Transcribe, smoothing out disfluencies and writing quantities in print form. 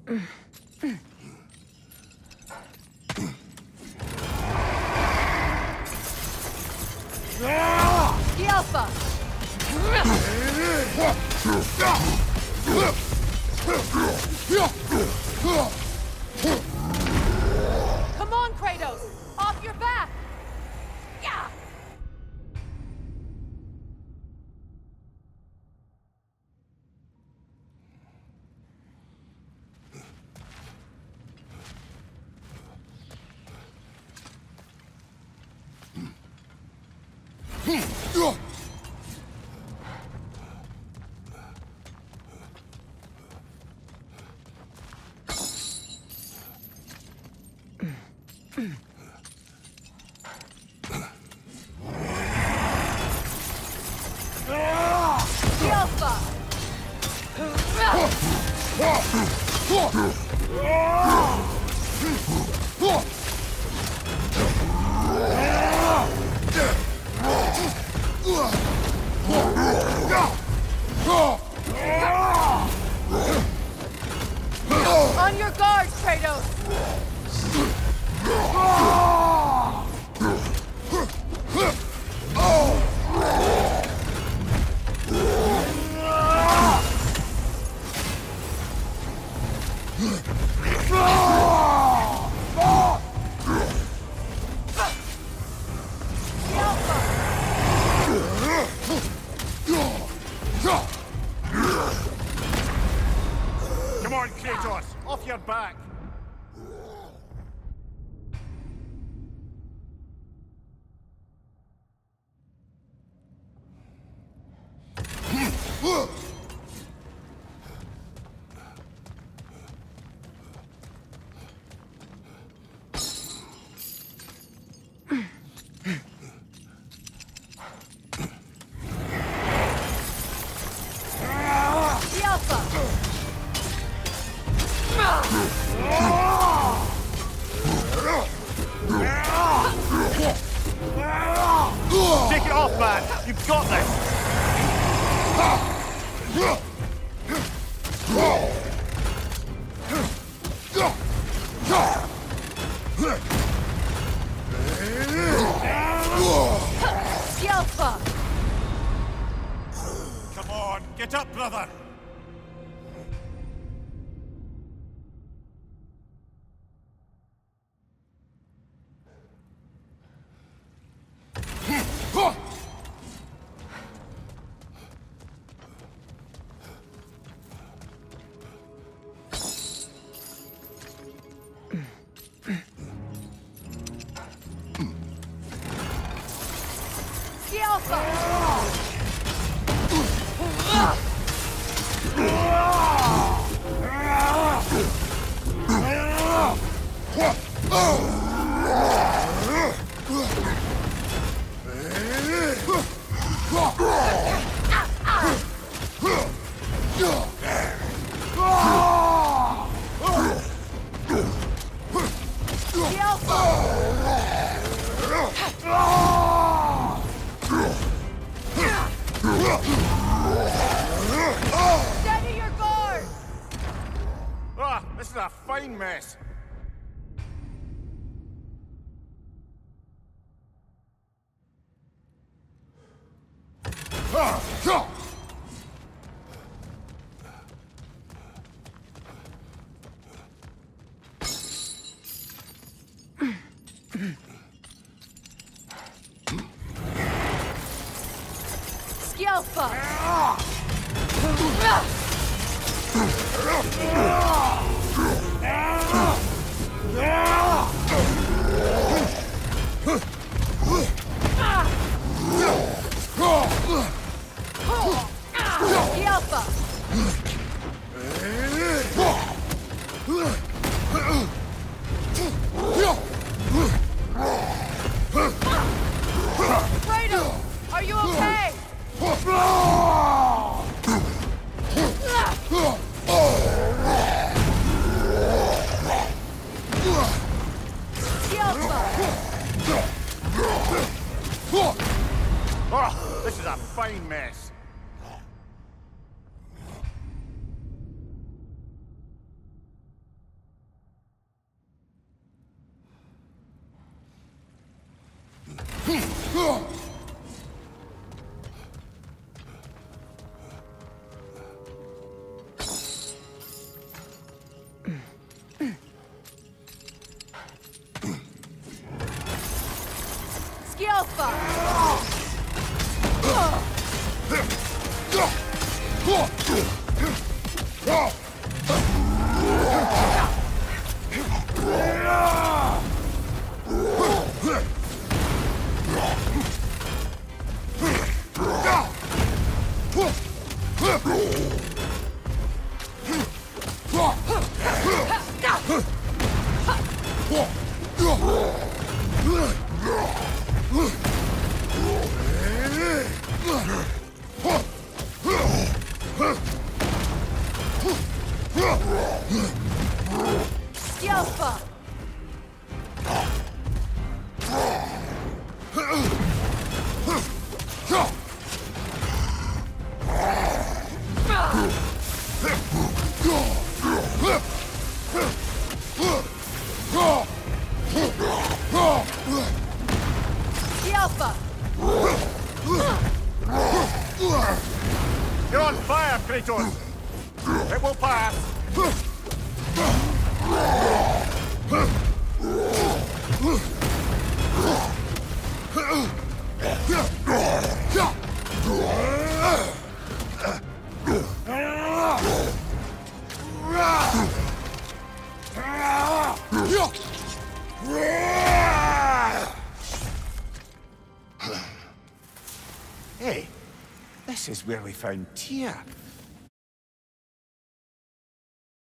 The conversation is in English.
The Alpha! Come on, Kratos! Off your back! Yeah! The Alpha! On your guard, Kratos! Come on, Kratos! Off your back! The Alpha! Take it off, man! You've got this! The Alpha! Come on, get up, brother! The Alpha! The Alpha! Steady your guard! Ah, this is a fine mess! The Alpha! The Alpha! Kratos! Are you okay? The Alpha! Oh, this is a fine mess! Skjelfa! Skjelfa! Skjelfa! You're on fire, Kratos! It will pass! Hey, this is where we found Tyr.